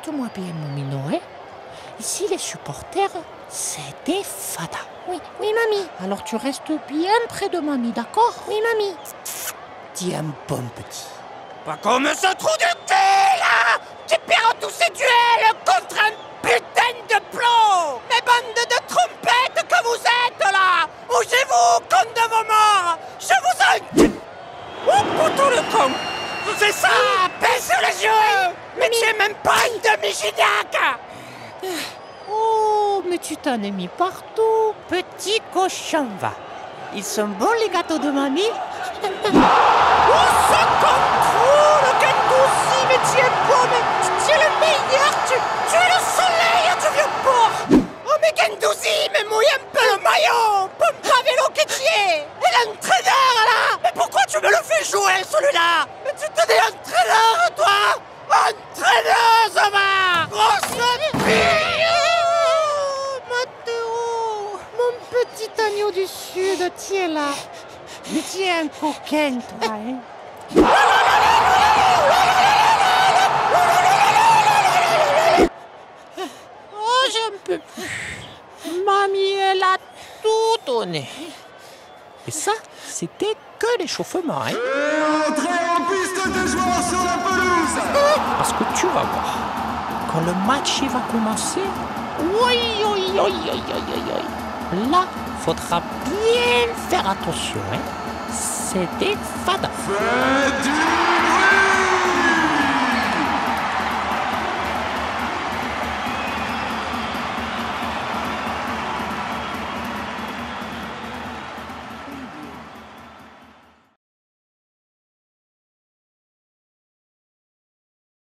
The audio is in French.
écoute-moi bien, mon minou, hein. Ici, les supporters, c'est des fadas. Oui, mamie. Alors tu restes bien près de mamie, d'accord? Oui, mamie. Dis un bon petit. Pas comme ce trou du cul, là, qui perd tous ses duels contre un putain de plomb. Mes bandes de trompettes que vous êtes, là. Bougez-vous, con de vos morts. Je vous en... Oh, putain le con. C'est ça, baisse les yeux. Mais tu es même pas une demi-gignac. Oh, mais tu t'en es mis partout, petit cochon, va. Ils sont bons, les gâteaux de mamie? Oh, ce contrôle, Gendouzi, mais tu es beau, mais tu es le meilleur, tu es le soleil du vieux port. Oh, mais Gendouzi, mais mouille un peu le maillot, pompe à vélo que tu es. Et l'entraîneur, là, mais pourquoi tu me le fais jouer, celui-là? Mais tu te dis entraîneur, toi. Entraîneuse, va. Grosse fille. Mathéo, mon petit agneau du sud, tu es là. Mais tu es un coquin, toi, hein. Oh, j'en peux plus. Mamie, elle a tout donné. Et ça, c'était que l'échauffement, hein. Entrez en piste des joueurs sur la pelouse. Parce que tu vas voir, quand le match il va commencer, là, faudra bien faire attention, hein. C'est des fadas. Faites du